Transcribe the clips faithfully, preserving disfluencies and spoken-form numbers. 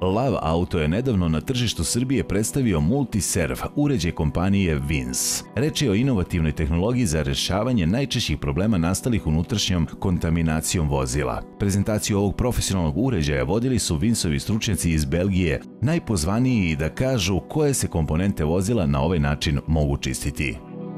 Lav Auto je nedavno na tržištu Srbije predstavio Multiserv, uređaj kompanije Vins. Reč je o inovativnoj tehnologiji za rešavanje najčešćih problema nastalih unutrašnjom kontaminacijom vozila. Prezentaciju ovog profesionalnog uređaja vodili su Vinsovi stručnjaci iz Belgije, najpozvaniji da kažu koje se komponente vozila na ovaj način mogu čistiti.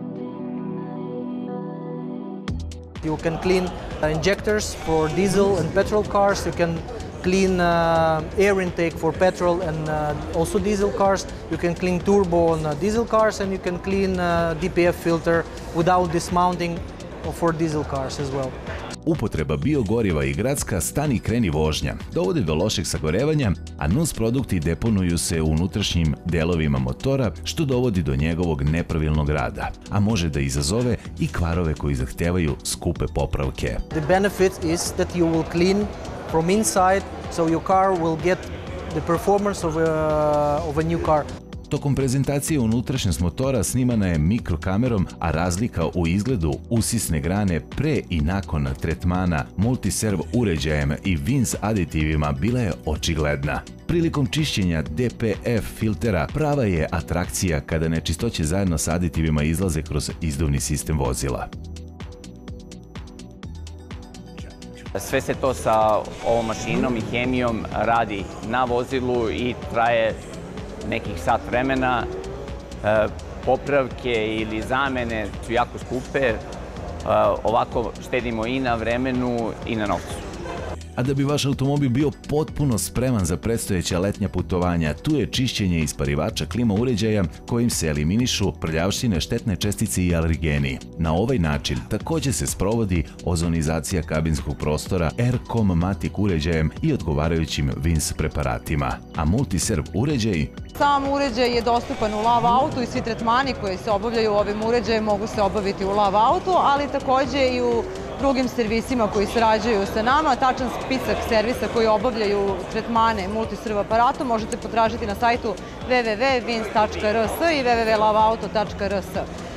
You can clean injectors for diesel and petrol cars. You can clean uh, air intake for petrol and uh, also diesel cars. You can clean turbo on uh, diesel cars, and you can clean uh, D P F filter without dismounting for diesel cars as well. Upotreba biogoriva i gradska stani kreni vožnja dovode do lošeg sagorevanja, a nus produkti deponuju se u unutrašnjim delovima motora, što dovodi do njegovog nepravilnog rada, a može da izazove i kvarove koji zahtevaju skupe popravke. The benefit is that you will clean from inside, so your car will get the performance of a, of a new car. Tokom prezentacije unutrašnjost motora snimana je mikrokamerom, a razlika u izgledu usisne grane pre i nakon tretmana Multiserv uređajem i Vins aditivima bila je očigledna. Prilikom čišćenja D P F filtera prava je atrakcija kada nečistoće zajedno sa aditivima izlaze kroz izduvni sistem vozila. Sve se to sa ovom mašinom i hemijom radi na vozilu i traje nekih sat vremena. Popravke ili zamene su jako skupe, ovako štedimo i na vremenu i na novcu. A da bi vaš automobil bio potpuno spreman za predstojeća letnja putovanja, tu je čišćenje isparivača klima uređaja kojim se eliminišu prljavštine, štetne čestice i alergeni. Na ovaj način takođe se sprovodi ozonizacija kabinskog prostora Aircom-Matic uređajem i odgovarajućim Vins preparatima. A Multiserv uređaj? Sam uređaj je dostupan u Lav Autu i svi tretmani koji se obavljaju ovim uređajem mogu se obaviti u Lav Autu, ali takođe i u drugim servisima koji sarađuju sa nama. Tačan spisak servisa koji obavljaju tretmane Multiserv aparatom možete potražiti na sajtu w w w tačka vins tačka r s i w w w tačka lav auto tačka r s.